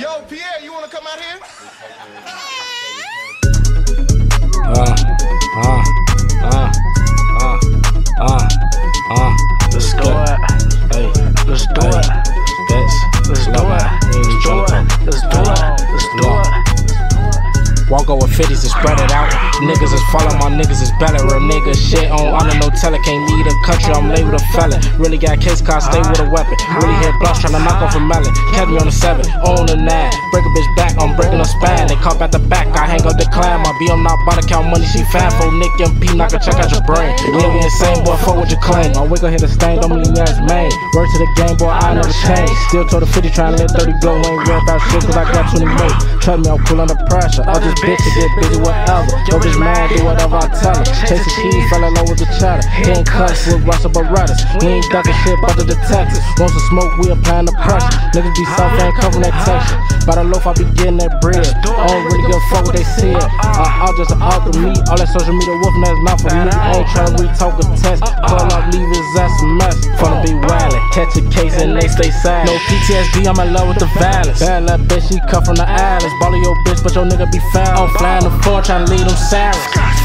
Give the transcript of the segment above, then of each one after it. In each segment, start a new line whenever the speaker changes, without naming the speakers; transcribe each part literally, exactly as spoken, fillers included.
Yo, Pierre, you wanna come out here?
Uh, uh, uh, uh, uh, uh.
Let's do it.
Hey,
Let's do it.
That's
Let's do it. Let's do it. Let's do it. Let's do it.
Walk over fifties and spread it out. Niggas is falling, my niggas is belly. Real niggas shit on honor, no teller. Can't leave the country, I'm labeled a felon. Really got case cause stay with a weapon. Really hit blocks tryna knock off a melon. Catch me on the seven, on the nine. Break a bitch back, I'm breaking a span. They caught at the back, I hang up the climb. My B, I'm not about to count money, she fan for Nick M P, knock a check out your brain. You ain't insane, boy, fuck what you claim. My wig gon' hit the stain, don't leave me as main. Word to the game, boy, I never change. Still told the fifty, tryna let thirty go. Ain't real about shit, cause I got twenty more. Trust me, I'm cool under pressure. All this bitch to get busy, whatever. Yo, bitch mad, do whatever I tell her. Chase the cheese, fell in love with the cheddar. He ain't cuts with Russell Berettas. We ain't ducking shit but the detectives. Want some smoke, we applying the pressure. Niggas be soft, ain't covering that texture. By the loaf, I be getting that bread. I don't really give a fuck what they see it. I, I'll just out to me. All that social media wolfing, that's not for me. I ain't tryna re-talk a test. Call up, leave his ass a mess. Finna be wildin', catch a case and they stay silent. No P T S D, I'm in love with the violence. Bad little bitch, she cut from the islands. Ball your bitch, but your nigga be foul. I'm flying the floor, tryna lead them sirens.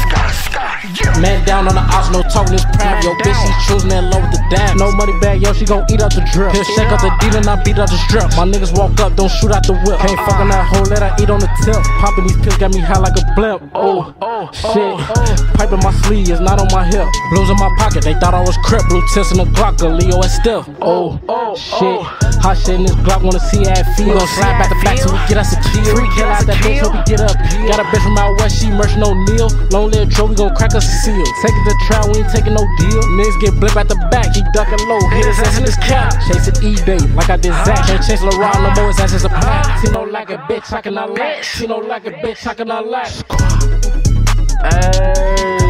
Man down on the ops, no talking this private. Yo, bitch, she choosing that low with the dime. No money bag, yo, she gon' eat up the drip. He'll shake up the deal and I beat up the strip. My niggas walk up, don't shoot out the whip. Can't fuck on that hole, let her eat on the tip. Popping these pills got me high like a blimp. Oh, shit. Pipe in my sleeve, it's not on my hip. Blues in my pocket, they thought I was crip. Blue tips in the Glock, a Leo and stiff. Oh, shit. Hot shit in this Glock, wanna see how it feel. Gon' slide back to back till we get us a kill. Free kill out that bitch, hope we get up. Got a bitch from out west, she merchant O'Neal. Long live Joe, we gon' crack a seal. Take it to trial, we ain't taking no deal. Niggas get blip at the back, he ducking low. Hit his ass in his cap. Chasing eBay like I did Zach. Can't chase LeRon no more, his ass is a pack. She know like a bitch, I cannot lie. She know like a bitch, I cannot lie.
Hey.